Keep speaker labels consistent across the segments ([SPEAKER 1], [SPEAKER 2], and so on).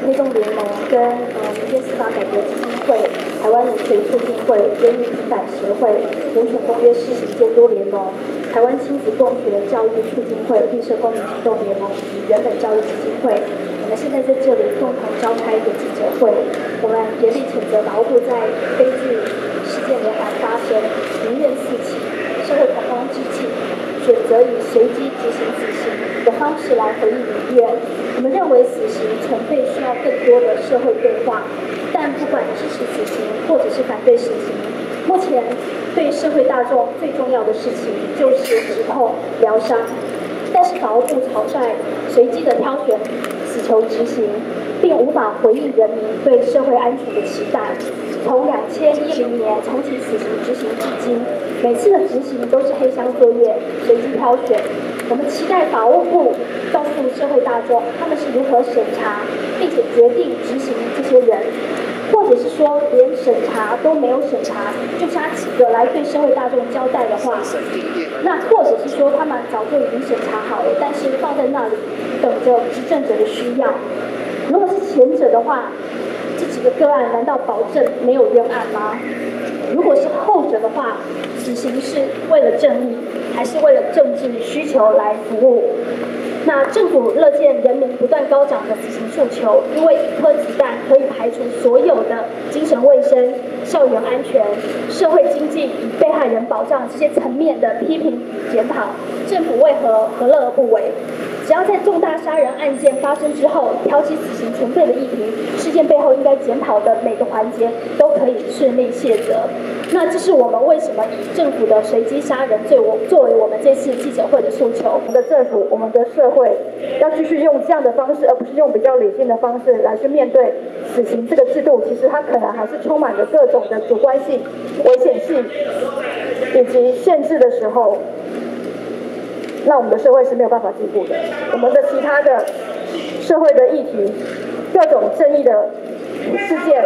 [SPEAKER 1] 推动联盟跟民间司法改革基金会、台湾人权促进会、人民平反协会、人权公约施行监督联盟、台湾亲子共学教育促进会、绿色公民行动联盟以及人本教育基金会，我们现在在这里共同召开一个记者会，我们严厉谴责法务部在悲剧事件连环发生，民怨四起，社会恐慌之际，选择以随机执行死刑的方式来回应民怨。我们认为死刑存废需要更多的社会对话，但不管支持死刑或者是反对死刑，目前对社会大众最重要的事情就是止痛疗伤。但是法务部草率随机的挑选死囚执行，并无法回应人民对社会安全的期待。从2010年重启死刑执行至今，每次的执行都是黑箱作业，随机挑选。我们期待法务部告诉社会大众，他们是如何审查，并且决定执行这些人，或者是说连审查都没有审查，就差几个来对社会大众交代的话，那或者是说他们早就已经审查好了，但是放在那里等着执政者的需要。如果是前者的话，这几个个案难道保证没有冤案吗？如果是后者的话，死刑是为了正义，还是为了政治需求来服务？那政府乐见人民不断高涨的死刑诉求，因为一颗子弹可以排除所有的精神卫生、校园安全、社会经济与被害人保障这些层面的批评与检讨，政府为何何乐而不为？只要在重大杀人案件发生之后，挑起死刑存废的议题，事件背后应该检讨的每个环节都可以顺利卸责。那这是我们为什么以政府的随机杀人作为我们这次记者会的诉求。我们的政府、我们的社会要继续用这样的方式，而不是用比较理性的方式来去面对死刑这个制度。其实它可能还是充满着各种的主观性、危险性以及限制的时候，那我们的社会是没有办法进步的。我们的其他的社会的议题、各种正义的事件。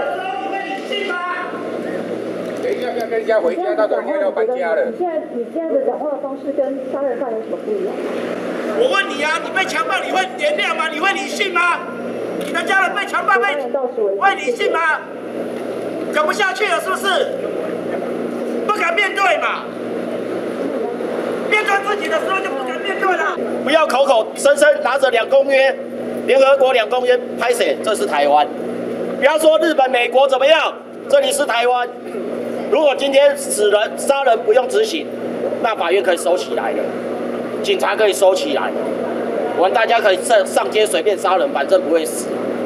[SPEAKER 2] 要不要跟人家回家？到时候要搬家了。
[SPEAKER 1] 你现在的讲话的方式跟杀人犯有什么不一样？
[SPEAKER 3] 我问你啊，你被强暴你会原谅吗？你会理性吗？你的家人被强暴会理性吗？讲不下去了是不是？不敢面对嘛？面对自己的时候就不敢面对了。不要口口声声拿着2公约，联合国2公约拍谁？这是台湾。不要说日本、美国怎么样，这里是台湾。如果今天死人、杀人不用执行，那法院可以收起来的，警察可以收起来，我们大家可以上街随便杀人，反正不会死。